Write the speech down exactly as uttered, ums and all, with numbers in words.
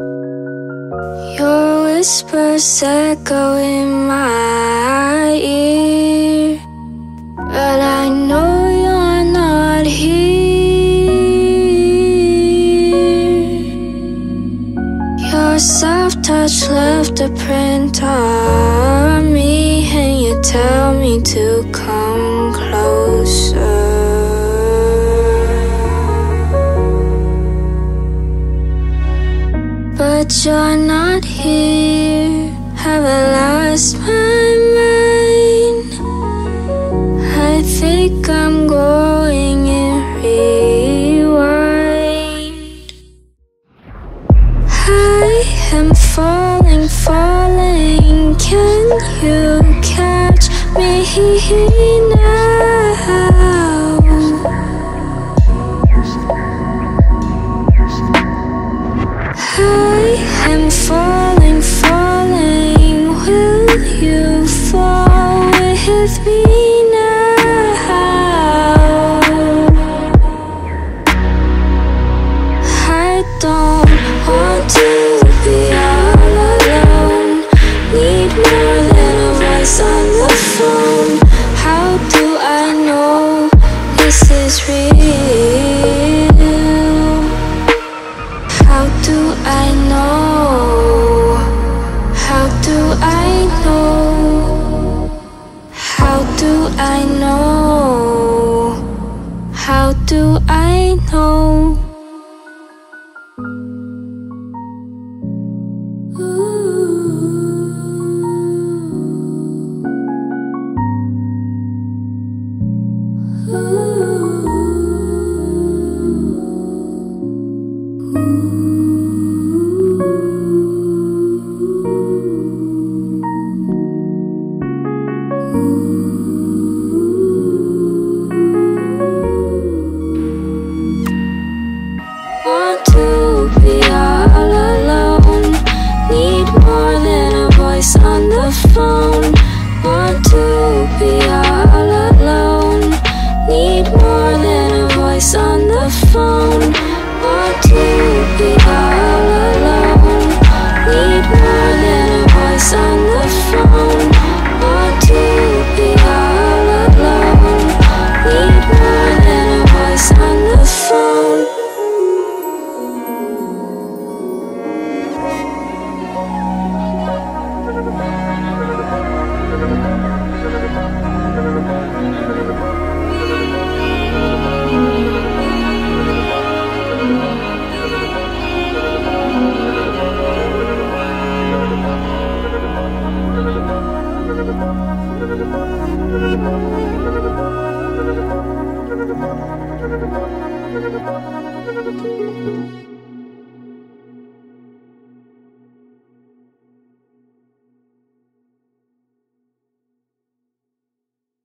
Your whispers echo in my ear, but I know you're not here. Your soft touch left a print on me, and you tell me to come closer. But you're not here. Have I lost my mind? I think I'm going in rewind. I am falling, falling. Can you catch me now? I am falling, falling. Will you fall with me now? I don't want to be all alone. Need more than a voice on the phone. How do I know this is real? How do I know? How do I know? How do I know? How do I know? Ooh. Want to be all alone. Need more than a voice on the phone. Want to be all alone. Need more than a voice on the phone. Want to be all alone. Need more than a voice on the phone. Want to be all alone. Need more than a voice on the phone. Thank you.